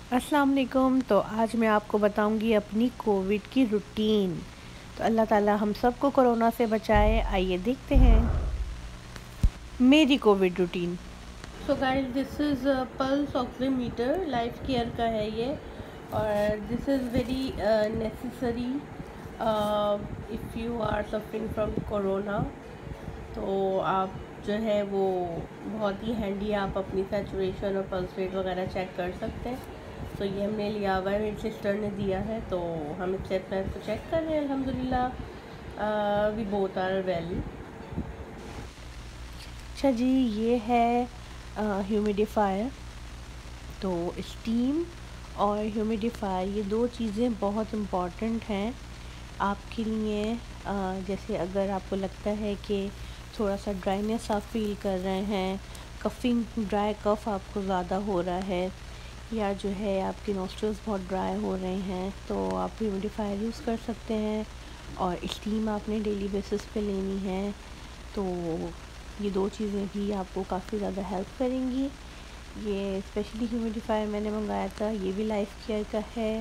अस्सलाम वालेकुम। तो आज मैं आपको बताऊंगी अपनी कोविड की रूटीन। तो अल्लाह ताला हम सबको कोरोना से बचाए। आइए देखते हैं मेरी Covid routine. So guys, this is pulse oximeter, Life Care का है ये। और this is very necessary if you are suffering from corona. तो आप जो है वो बहुत ही हैंडी, आप अपनी सैचुरेशन और पल्स रेट वगैरह चेक कर सकते हैं। तो ये हमने लिया हुआ है, मेरी सिस्टर ने दिया है, तो हम इससे अपना इसको चेक कर रहे हैं। अल्हम्दुलिल्लाह वी बोथ आर वेल। अच्छा जी, ये है ह्यूमिडिफायर। तो स्टीम और ह्यूमिडिफायर, ये दो चीज़ें बहुत इम्पॉर्टेंट हैं आपके लिए। जैसे अगर आपको लगता है कि थोड़ा सा ड्राइनेस आप फील कर रहे हैं, कफिंग, ड्राई कफ आपको ज़्यादा हो रहा है, या जो है आपके नोस्ट्रल्स बहुत ड्राई हो रहे हैं, तो आप ह्यूमिडिफायर यूज़ कर सकते हैं। और स्टीम आपने डेली बेसिस पे लेनी है। तो ये दो चीज़ें भी आपको काफ़ी ज़्यादा हेल्प करेंगी। ये स्पेशली ह्यूमिडिफायर मैंने मंगाया था, ये भी लाइफ केयर का है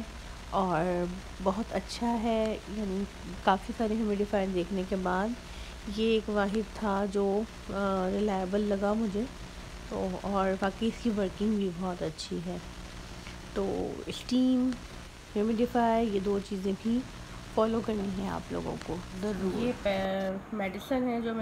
और बहुत अच्छा है। यानी काफ़ी सारे ह्यूमिडिफायर देखने के बाद ये एक वाहिद था जो रिलायबल लगा मुझे। तो और बाकी इसकी वर्किंग भी बहुत अच्छी है। तो स्टीम, ह्यूमिडिफायर, ये दो चीज़ें भी फॉलो करनी है आप लोगों को ज़रूर। ये मेडिसिन है जो मैं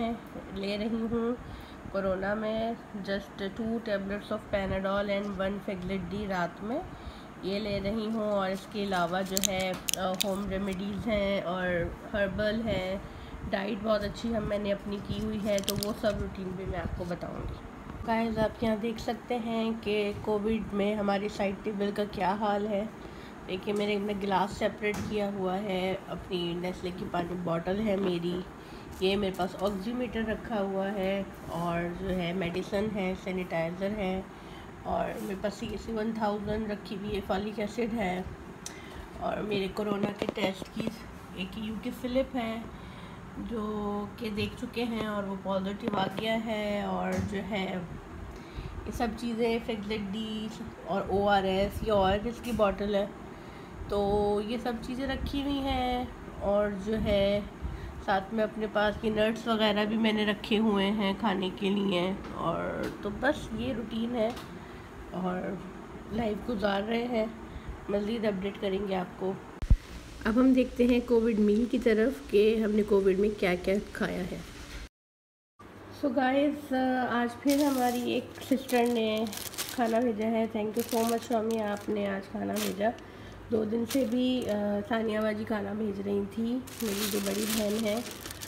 ले रही हूँ कोरोना में। Just 2 tablets of Panadol and 1 फेगलिट डी रात में ये ले रही हूँ। और इसके अलावा जो है होम रेमेडीज़ हैं और हर्बल है। डाइट बहुत अच्छी मैंने अपनी की हुई है, तो वो सब रूटीन भी मैं आपको बताऊँगी। गाइस, आप यहाँ देख सकते हैं कि कोविड में हमारी साइड टेबल का क्या हाल है। देखिए, मैंने गिलास सेपरेट किया हुआ है, अपनी नेस्ले की पानी बॉटल है मेरी, ये मेरे पास ऑक्सीमीटर रखा हुआ है, और जो है मेडिसन है, सैनिटाइज़र है, और मेरे पास CAC-1000 रखी हुई है, फॉलिक एसिड है, और मेरे कोरोना के टेस्ट की एक UK स्लिप है जो कि देख चुके हैं और वो पॉजिटिव आ गया है। और जो है ये सब चीज़ें, फेगलिट डी और ORS, ये ORS की बॉटल है, तो ये सब चीज़ें रखी हुई हैं। और जो है साथ में अपने पास की नट्स वगैरह भी मैंने रखे हुए हैं खाने के लिए। और तो बस ये रूटीन है और लाइफ गुजार रहे हैं। मज़ीद अपडेट करेंगे आपको। अब हम देखते हैं कोविड मील की तरफ कि हमने कोविड में क्या क्या खाया है। सो गाइस, आज फिर हमारी एक सिस्टर ने खाना भेजा है। Thank you so much Swami, आपने आज खाना भेजा। 2 दिन से भी सानिया बाजी खाना भेज रही थी, मेरी जो बड़ी बहन है,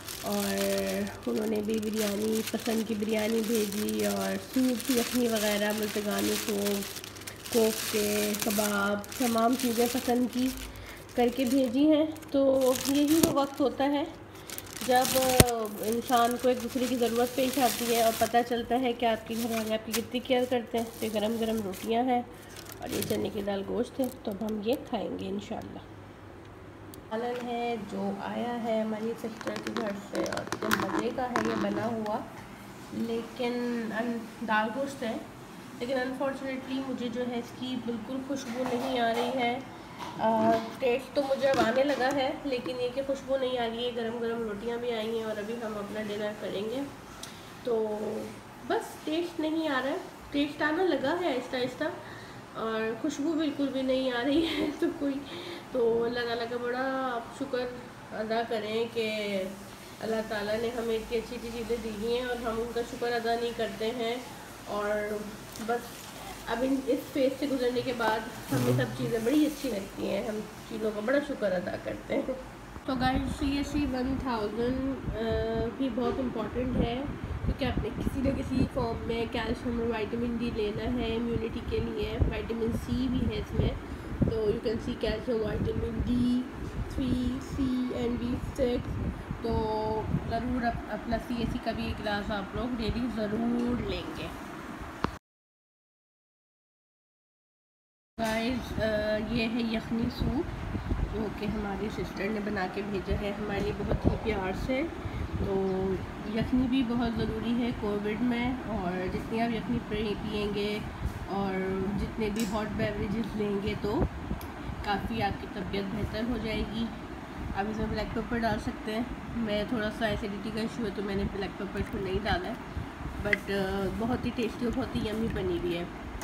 और उन्होंने भी बिरयानी, पसंद की बिरयानी भेजी, और सूप, यखनी वगैरह, मुर्तगानी सूप, कोफ्ते, कबाब, तमाम चीज़ें पसंद की करके भेजी हैं। तो यही वो वक्त होता है जब इंसान को एक दूसरे की ज़रूरत पेश आती है और पता चलता है कि आपके घर वाले आपकी कितनी केयर करते हैं। तो गरम गरम रोटियां हैं और ये चने की दाल गोश्त है, तो अब हम ये खाएंगे इंशाल्लाह। सालन है जो आया है हमारी सिस्टर के घर से, और तो मज़े का है ये बना हुआ, लेकिन दाल गोश्त है, लेकिन अनफॉर्चुनेटली मुझे जो है इसकी बिल्कुल खुशबू नहीं आ रही है। टेस्ट तो मुझे अब आने लगा है, लेकिन ये कि खुशबू नहीं आ रही है। गरम गरम रोटियां भी आई हैं और अभी हम अपना डिनर करेंगे। तो बस टेस्ट नहीं आ रहा है, टेस्ट आना लगा है आहिस्ता आहिस्ता, और खुशबू बिल्कुल भी नहीं आ रही है। तो अल्लाह ताला का बड़ा आप शुक्र अदा करें कि अल्लाह ताला ने हमें इतनी अच्छी अच्छी चीज़ें दी हैं और हम उनका शुक्र अदा नहीं करते हैं। और बस अब इस फेज़ से गुजरने के बाद हमें सब चीज़ें बड़ी अच्छी लगती हैं, हम चीज़ों का बड़ा शुक्र अदा करते हैं। तो गाइस, CAC-1000 भी बहुत इम्पॉर्टेंट है, क्योंकि आपने किसी न किसी फॉर्म में कैल्शियम और विटामिन डी लेना है इम्यूनिटी के लिए। विटामिन C भी है इसमें, तो you can see calcium, vitamin D3, C and B6। तो ज़रूर अपना CAC का भी एक गिलास आप लोग डेली ज़रूर लेंगे। गाइस, ये है यखनी सूप जो कि हमारी सिस्टर ने बना के भेजा है हमारे लिए बहुत ही प्यार से। तो यखनी भी बहुत ज़रूरी है कोविड में, और जितनी आप यखनी पिएंगे और जितने भी हॉट बेवरेजेस लेंगे तो काफ़ी आपकी तबीयत बेहतर हो जाएगी। आप इसमें ब्लैक पेपर डाल सकते हैं। मैं थोड़ा सा एसिडिटी का इशू है तो मैंने ब्लैक पेपर इसमें नहीं डाला है, बट बहुत ही टेस्टी और बहुत ही यम्मी बनी हुई है।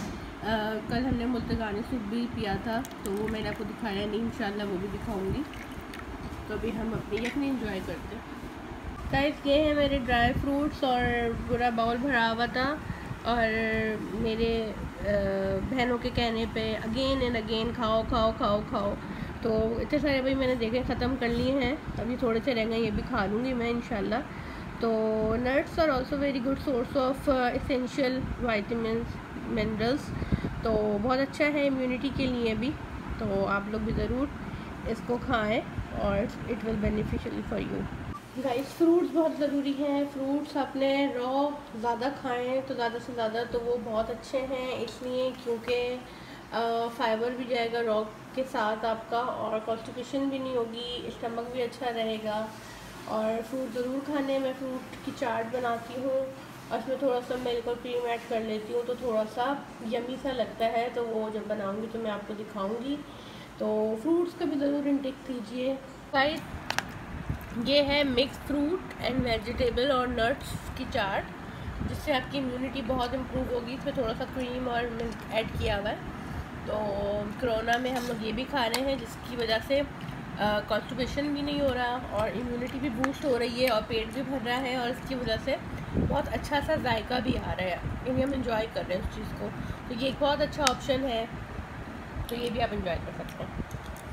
कल हमने मुल्तगानी सूप भी पिया था, तो वो मैंने आपको दिखाया नहीं, इंशाल्लाह वो भी दिखाऊंगी। तो अभी हम अपनी यखनी एंजॉय करते हैं। गाइस ये है मेरे ड्राई फ्रूट्स और पूरा बाउल भरा हुआ था, और मेरे बहनों के कहने पे अगेन एंड अगेन खाओ खाओ खाओ खाओ, तो इतने सारे भाई मैंने देखे ख़त्म कर लिए हैं। अभी थोड़े से रह गए, ये भी खा लूँगी मैं इंशाल्लाह। तो nuts are also very good source of essential vitamins minerals, तो बहुत अच्छा है इम्यूनिटी के लिए भी। तो आप लोग भी ज़रूर इसको खाएं और it will beneficial for you. Guys fruits बहुत ज़रूरी हैं। फ्रूट्स आपने रॉ ज़्यादा खाएं तो ज़्यादा से ज़्यादा, तो वो बहुत अच्छे हैं इसलिए क्योंकि फाइबर भी जाएगा रॉ के साथ आपका, और कॉन्स्टिपेशन भी नहीं होगी, स्टमक भी अच्छा रहेगा। और फ्रूट ज़रूर खाने। मैं फ्रूट की चाट बनाती हूँ और उसमें थोड़ा सा मिल्क और क्रीम ऐड कर लेती हूँ, तो थोड़ा सा यमी सा लगता है। तो वो जब बनाऊँगी तो मैं आपको दिखाऊँगी। तो फ्रूट्स का भी ज़रूर इंटेक कीजिए। गाइस ये है मिक्स फ्रूट एंड वेजिटेबल और नट्स की चाट, जिससे आपकी इम्यूनिटी बहुत इम्प्रूव होगी। इसमें थोड़ा सा क्रीम और मिल्क ऐड किया हुआ है। तो कोरोना में हम लोग ये भी खा रहे हैं, जिसकी वजह से कॉन्स्टिपेशन भी नहीं हो रहा और इम्यूनिटी भी बूस्ट हो रही है और पेट भी भर रहा है, और इसकी वजह से बहुत अच्छा सा जायका भी आ रहा है, यानी हम इंजॉय कर रहे हैं उस चीज़ को। तो ये एक बहुत अच्छा ऑप्शन है, तो ये भी आप इंजॉय कर सकते हैं।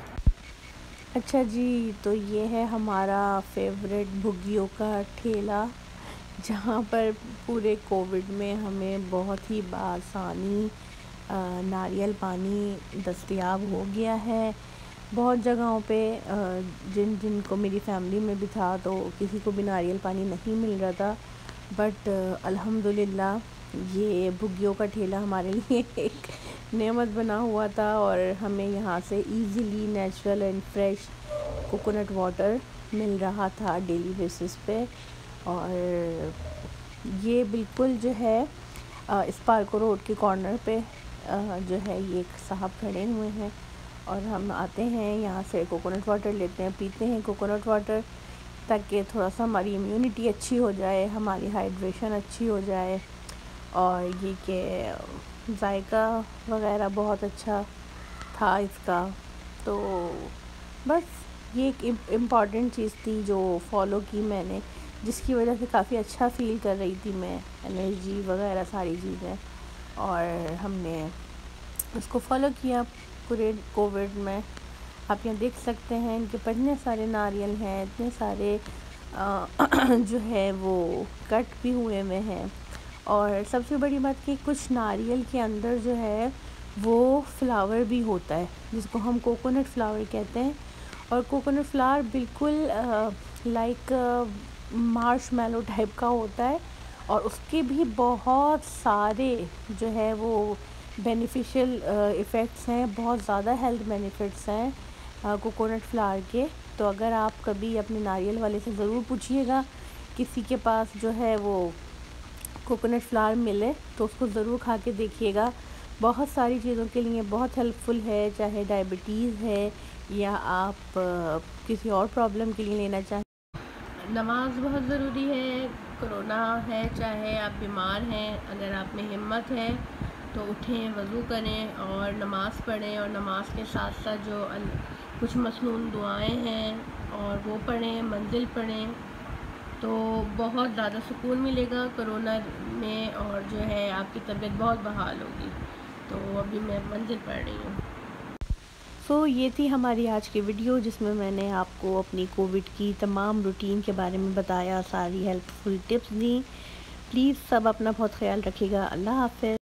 अच्छा जी, तो ये है हमारा फेवरेट भुग्गियों का ठेला, जहाँ पर पूरे कोविड में हमें बहुत ही बआसानी नारियल पानी दस्तयाब हो गया है। बहुत जगहों पे जिनको मेरी फैमिली में भी था तो किसी को भी नारियल पानी नहीं मिल रहा था, बट अल्हम्दुलिल्लाह ये भुग्गियों का ठेला हमारे लिए एक नेमत बना हुआ था, और हमें यहाँ से easily natural and fresh coconut water मिल रहा था डेली बेसिस पे। और ये बिल्कुल जो है स्पार्को रोड के कॉर्नर पे जो है ये एक साहब खड़े हुए हैं, और हम आते हैं यहाँ से कोकोनट वाटर लेते हैं, पीते हैं कोकोनट वाटर, ताकि थोड़ा सा हमारी इम्यूनिटी अच्छी हो जाए, हमारी हाइड्रेशन अच्छी हो जाए। और ये कि जायका वगैरह बहुत अच्छा था इसका। तो बस ये एक इम्पॉर्टेंट चीज़ थी जो फॉलो की मैंने, जिसकी वजह से काफ़ी अच्छा फ़ील कर रही थी मैं, एनर्जी वगैरह सारी चीज़ें, और हमने उसको फॉलो किया पूरे कोविड में। आप यहाँ देख सकते हैं इनके पर इतने सारे नारियल हैं, इतने सारे जो है वो कट भी हुए हैं। और सबसे बड़ी बात कि कुछ नारियल के अंदर जो है वो फ्लावर भी होता है, जिसको हम कोकोनट फ्लावर कहते हैं। और कोकोनट फ्लावर बिल्कुल लाइक मार्शमैलो टाइप का होता है, और उसके भी बहुत सारे जो है वो बेनिफिशियल इफ़ेक्ट्स हैं, बहुत ज़्यादा हेल्थ बेनिफिट्स हैं कोकोनट फ्लावर के। तो अगर आप कभी अपने नारियल वाले से ज़रूर पूछिएगा, किसी के पास जो है वो कोकोनट फ्लावर मिले तो उसको ज़रूर खा के देखिएगा। बहुत सारी चीज़ों के लिए बहुत हेल्पफुल है, चाहे डायबिटीज़ है या आप किसी और प्रॉब्लम के लिए लेना चाहें। नमाज बहुत ज़रूरी है, कोरोना है चाहे आप बीमार हैं, अगर आप में हिम्मत है तो उठें, वज़ू करें और नमाज़ पढ़ें, और नमाज के साथ साथ जो कुछ मसनून दुआएं हैं और वो पढ़ें, मंजिल पढ़ें, तो बहुत ज़्यादा सुकून मिलेगा कोरोना में, और जो है आपकी तबीयत बहुत बहाल होगी। तो अभी मैं मंजिल पढ़ रही हूँ। सो ये थी हमारी आज की वीडियो, जिसमें मैंने आपको अपनी कोविड की तमाम रूटीन के बारे में बताया, सारी हेल्पफुल टिप्स दी। प्लीज़ सब अपना बहुत ख्याल रखिएगा। अल्लाह हाफ़िज़।